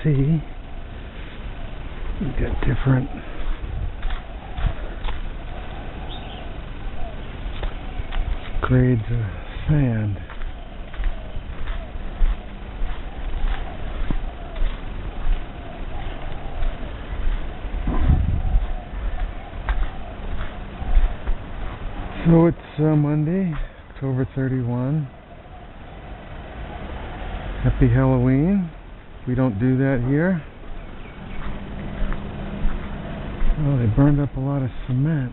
see. You got different grades of sand. So it's Monday, October 31. Happy Halloween. We don't do that here. Oh, they burned up a lot of cement.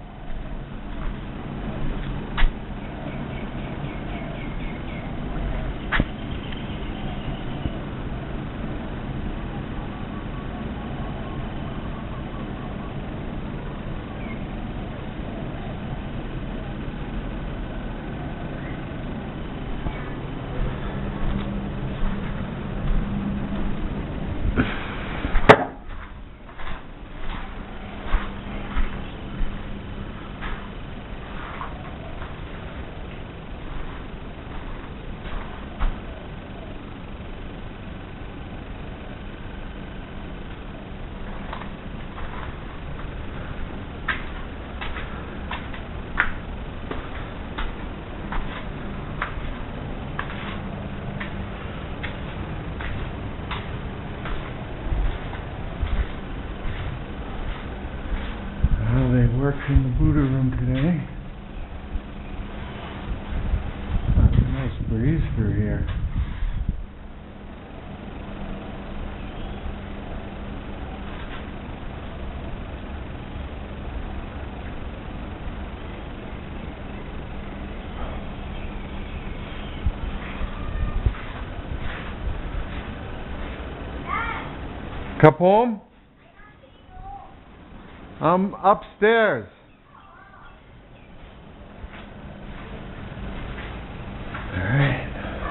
They worked in the Buddha room today. That's a nice breeze through here. Come home? I'm upstairs. All right.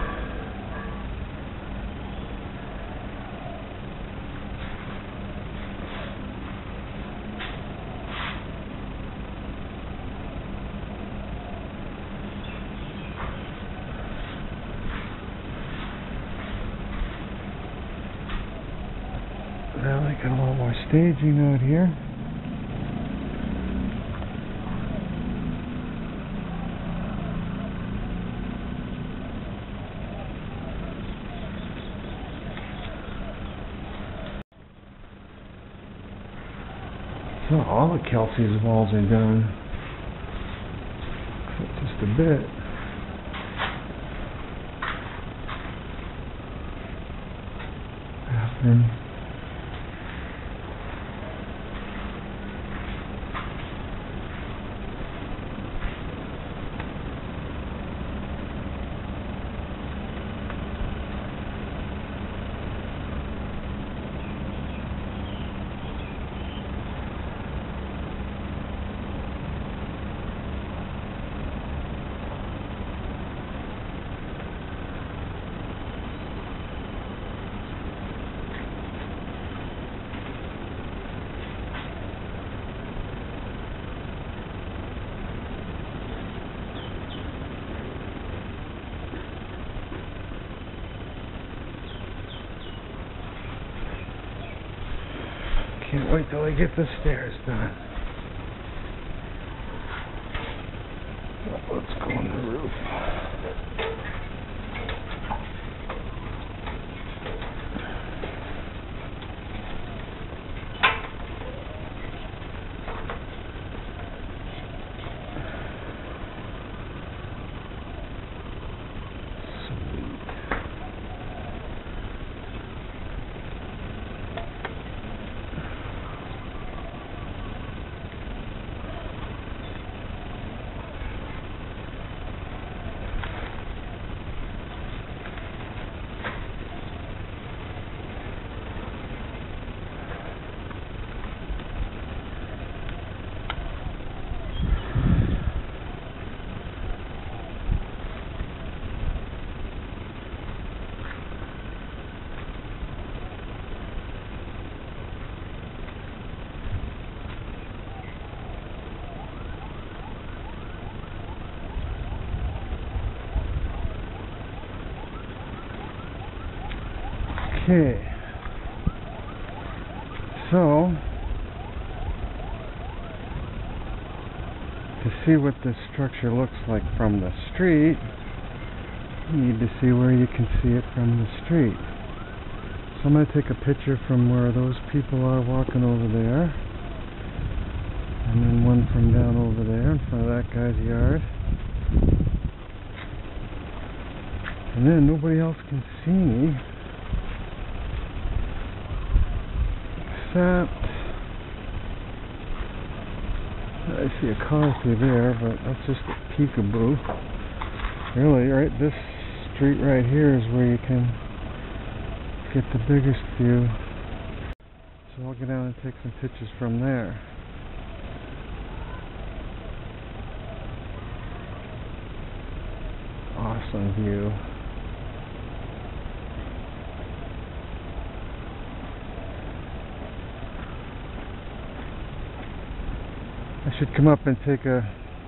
Now they got a little more staging out here. So all the Kelsey's walls are done, except just a bit. Bathroom. Can't wait till I get the stairs done. Let's go on the roof. Okay. So, to see what this structure looks like from the street, you need to see where you can see it from the street. So I'm going to take a picture from where those people are walking over there, and then one from down over there in front of that guy's yard. And then nobody else can see me except I see a car through there, but that's just a peekaboo. Really, right, this street right here is where you can get the biggest view. So I'll go down and take some pictures from there. Awesome view. I should come up and take a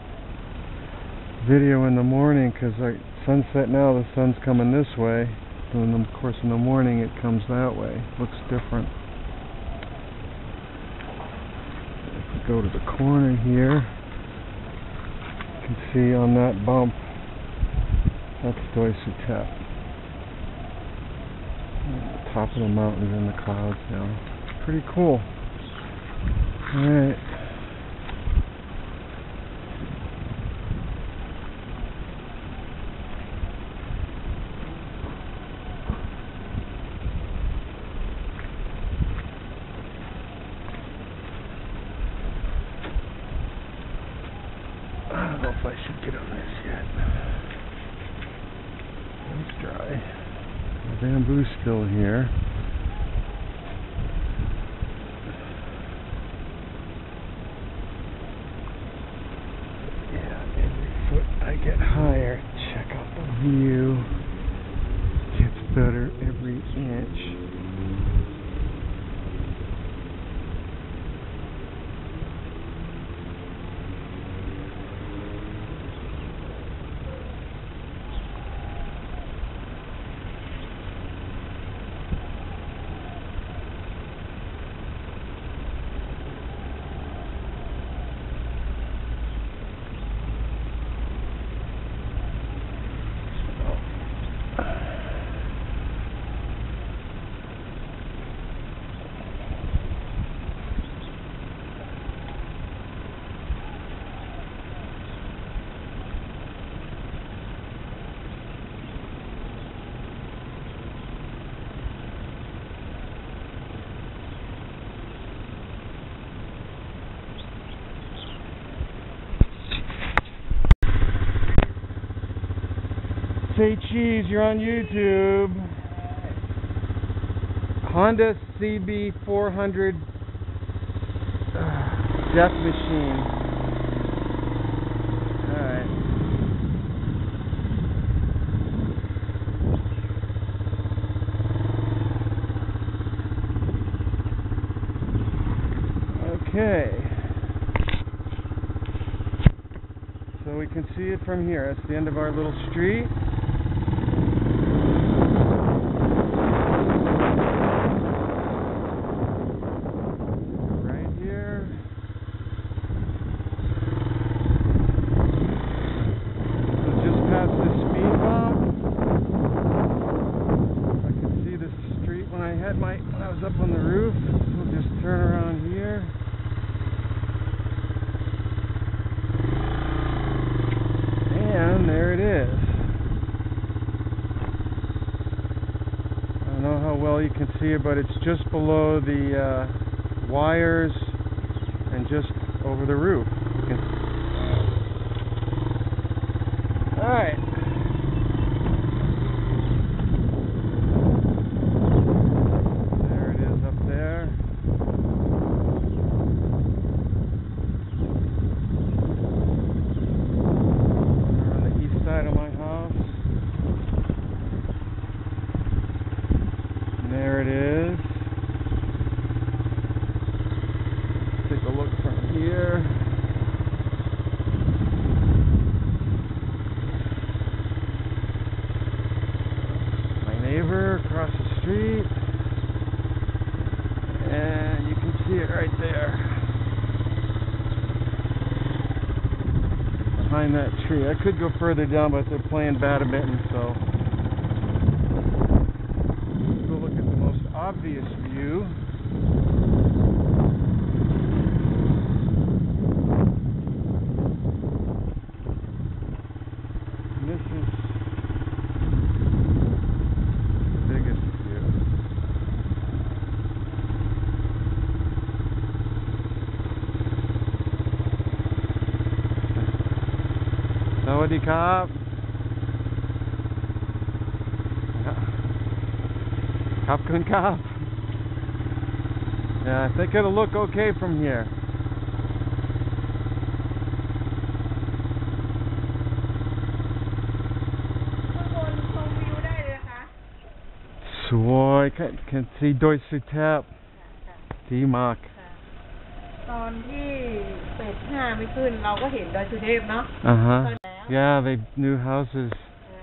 video in the morning, because like sunset now, the sun's coming this way, and of course in the morning it comes that way. Looks different. If we go to the corner here, you can see on that bump, that's Doi Suthep. The top of the mountain's in the clouds now. Pretty cool. Alright. I don't know if I should get on this yet. It's dry. The bamboo's still here. Yeah, every foot I get higher, check out the view. Gets better every inch. Say cheese, you're on YouTube. Honda CB400 death machine. Alright. Okay. So we can see it from here. That's the end of our little street. When I was up on the roof, we'll just turn around here. And there it is. I don't know how well you can see it, but it's just below the wires and just over the roof. Alright. There it is. Take a look from here. it right there. Behind that tree. I could go further down, but they're playing badminton, so let's go look at the most obvious view. And this is the biggest view. Sawadee Krab. Kapkun Kap. Yeah, I think it'll look okay from here. Soi, can see Doi Suthep, Demak. ตอนที่เป็ด5ไม่ขึ้นเราก็เห็นดอยสุเทพเนาะ Yeah, they new houses.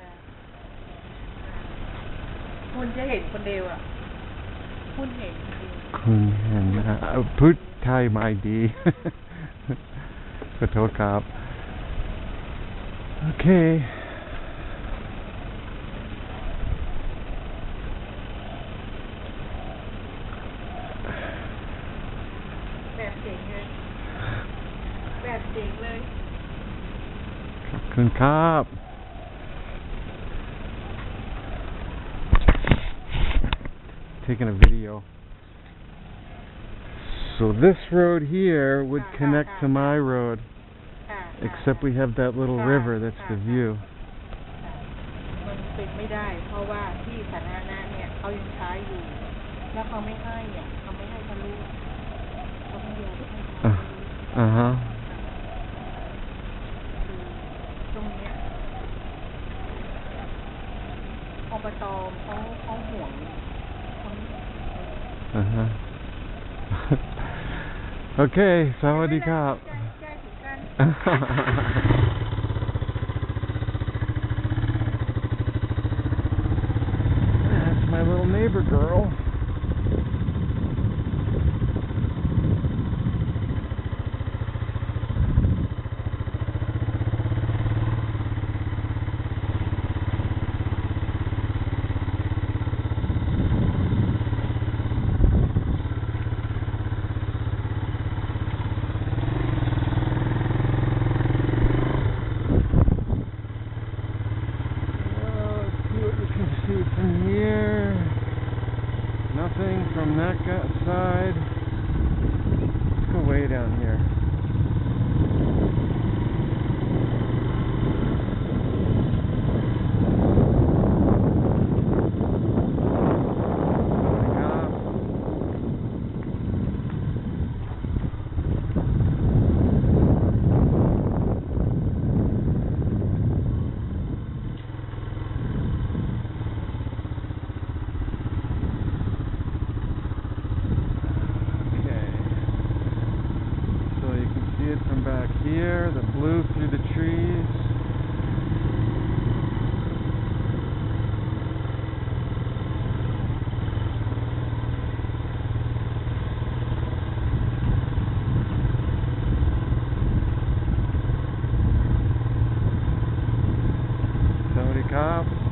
คุณจะเห็นคนเดียวอ่ะคุณเห็นคุณเห็นพูดไทยไม่ดี ขอโทษครับ โอเคแบบเจ๋งเลยแบบเจ๋งเลยขอบคุณครับ Taking a video. So this road here would connect to my road, except we have that little river. That's the view. มันเป็นไม่ได้เพราะว่าที่สาธารณะเนี่ยเขายังใช้อยู่แล้วเขาไม่ให้อ่ะเขาไม่ให้ทะลุเขาไม่ยอมให้ทะลุ ตรงเนี้ยอบตเขาห่วง Okay, Sawadee Krab. ใช่ถึงกัน That's my little neighbor girl. From here, nothing from that side. Let's go way down here. From back here, the blue through the trees. Sawadee Krab.